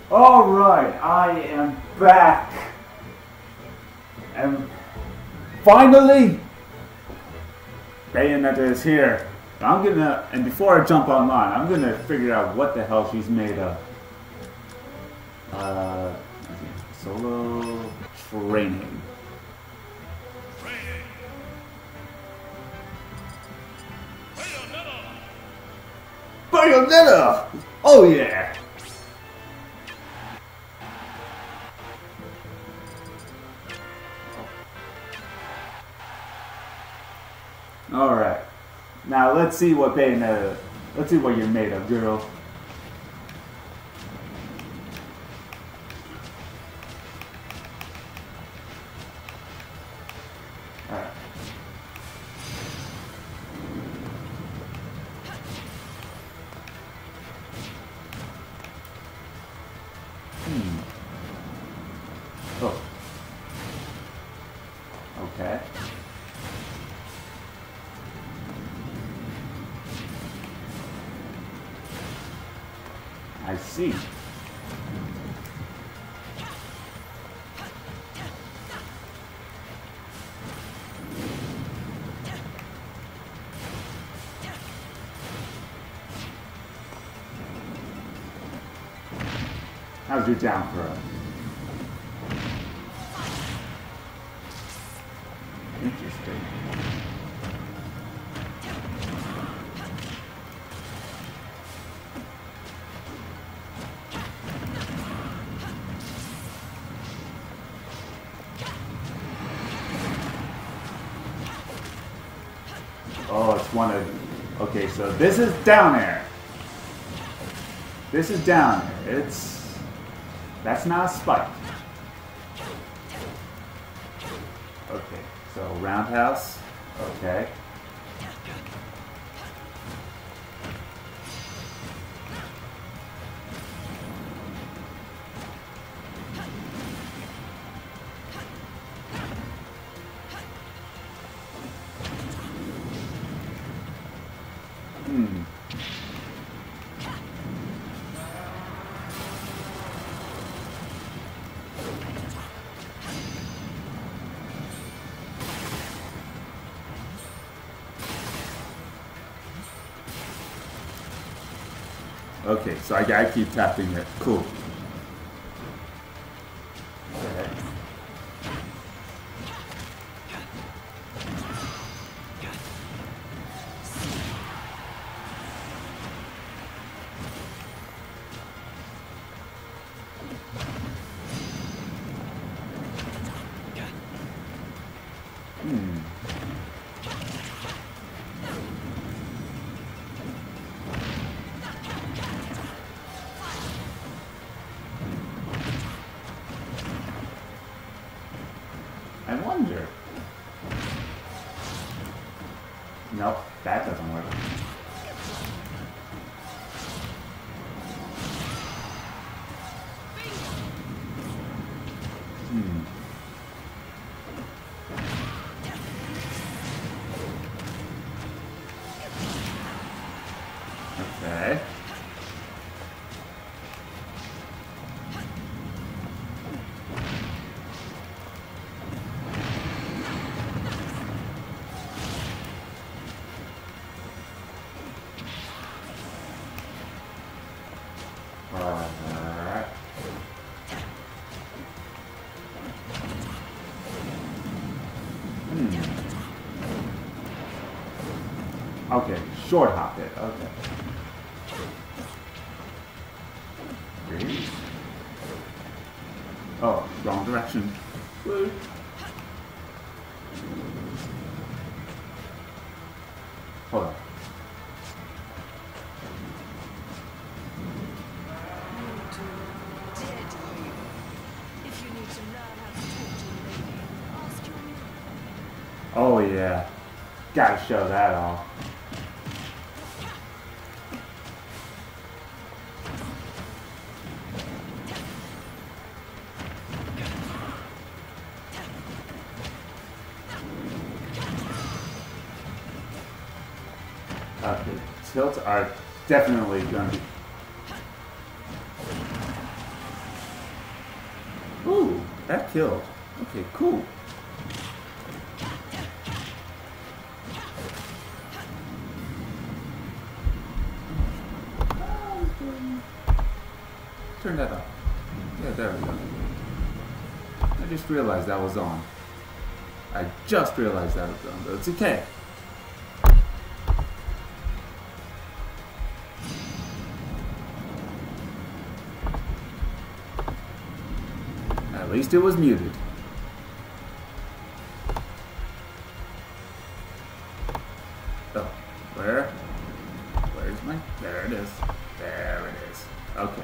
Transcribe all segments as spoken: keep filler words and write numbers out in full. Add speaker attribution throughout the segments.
Speaker 1: Alright, I am back. And finally, Bayonetta is here. I'm gonna, and before I jump online, I'm gonna figure out what the hell she's made of. Uh, solo training. Bayonetta! Oh yeah! Alright. Now let's see what Bayonetta, let's see what you're made of, girl. Alright. Hmm. Oh. Okay. I see. How's your down throw? Interesting. Oh, it's one of... Okay, so this is down air. This is down air. It's... That's not a spike. Okay, so roundhouse. Okay. Hmm. Okay, so I gotta keep tapping it. Cool. Okay. Hmm. I wonder. Nope, that doesn't work. Hmm. Okay. Alright. Hmm. Okay, short hop it. Okay. Three. Oh, wrong direction. Woo. Hold on. Oh yeah, gotta show that off. Uh, the tilts are definitely going to be... That killed. Okay, cool. Turn that off. Yeah, there we go. I just realized that was on. I just realized that was on, but it's okay. At least it was muted. Oh, where? Where's my... There it is. There it is. Okay.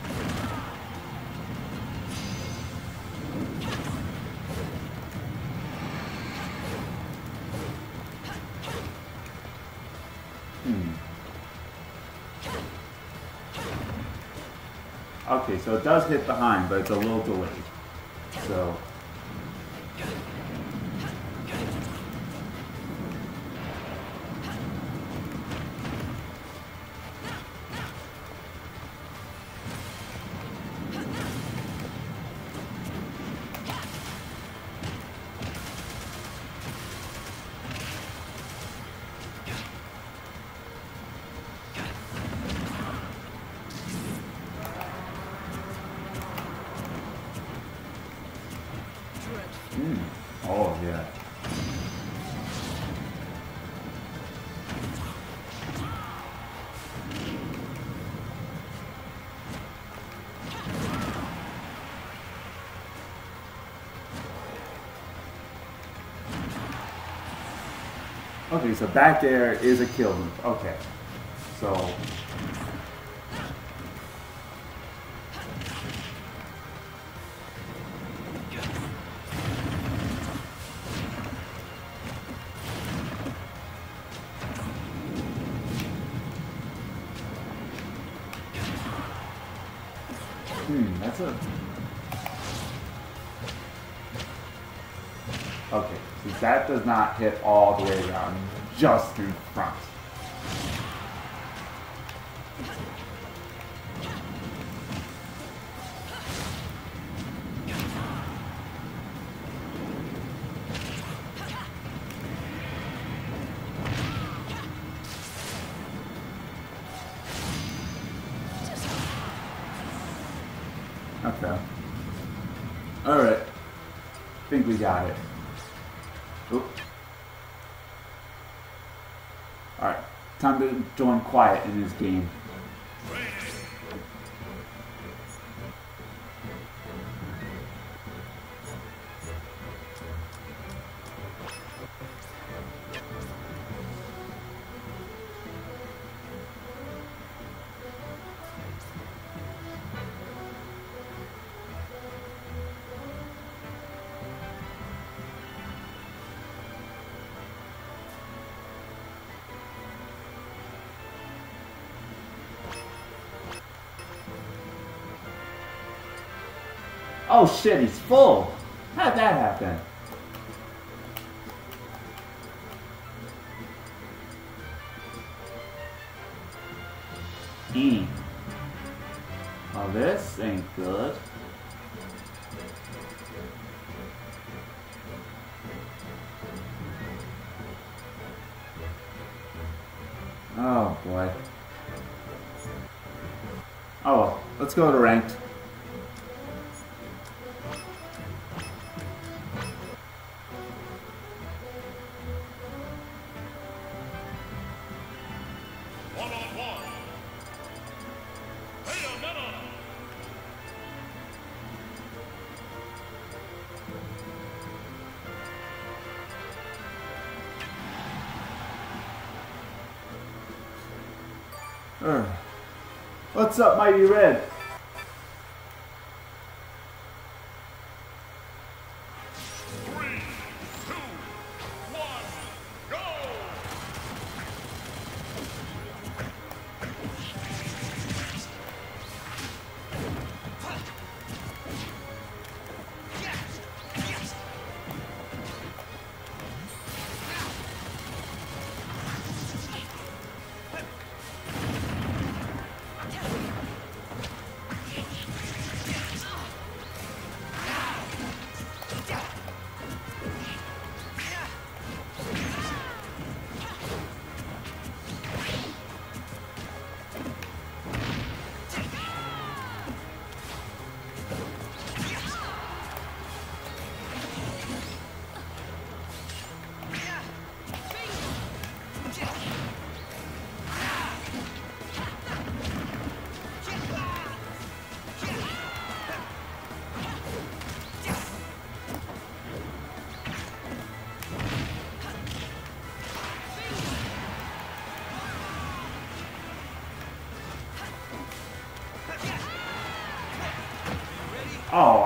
Speaker 1: Hmm. Okay, so it does hit behind, but it's a little delayed. So... Mm. Oh, yeah. Okay, so back air is a kill move. Okay. So... Hmm, that's a... Okay, so that does not hit all the way around, just in front. Okay. Alright. I think we got it. Oop. Alright. Time to join Quiet in this game. Oh shit, he's full! How'd that happen? E. Oh, this ain't good. Oh boy. Oh well, let's go to ranked. Uh, what's up, Mighty Red?
Speaker 2: Three, two, one, go!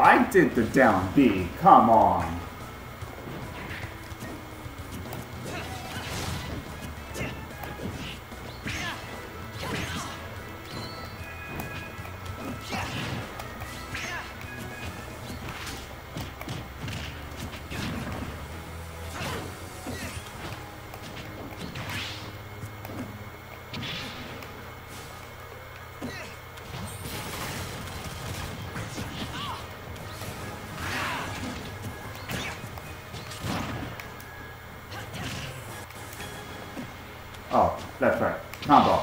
Speaker 1: I did the down B. Come on. Oh, that's right. Combo.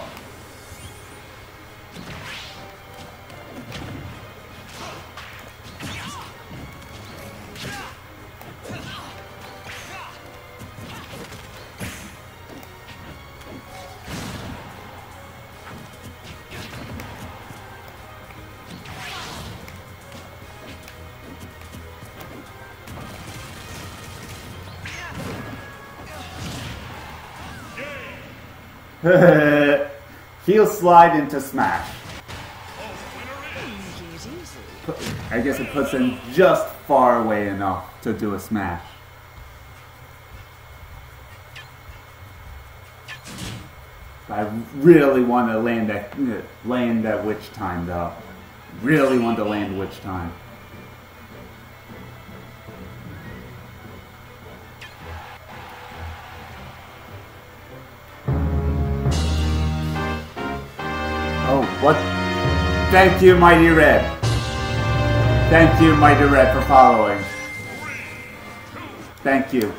Speaker 1: Heel slide into smash. I guess it puts him just far away enough to do a smash. I really want to land that land that witch time though. Really want to land witch time. Oh, what? Thank you, Mighty Red. Thank you, Mighty Red, for following. Thank you.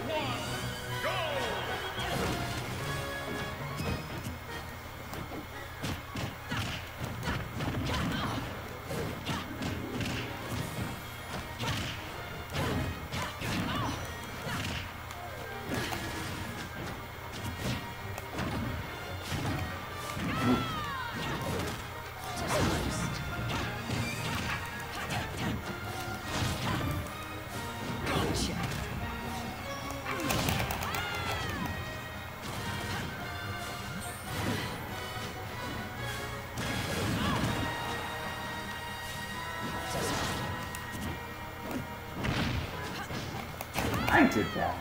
Speaker 1: I did that.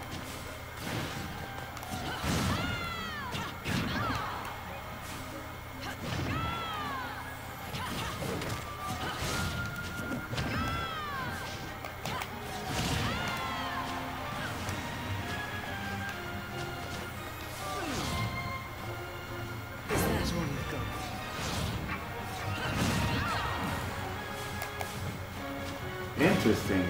Speaker 1: Interesting.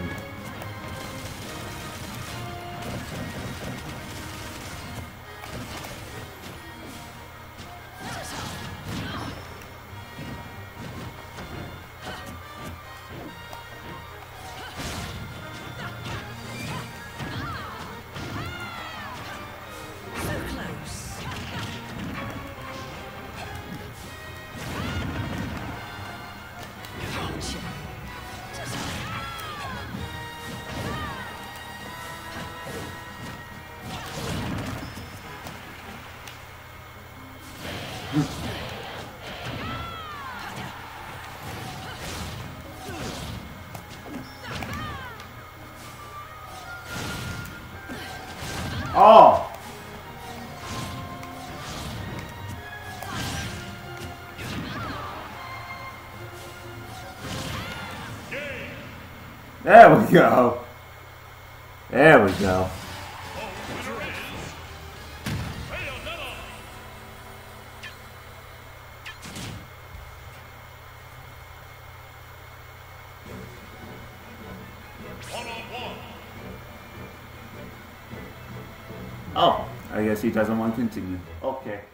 Speaker 1: Oh! There we go. There we go. Oh, I guess he doesn't want to continue. Okay.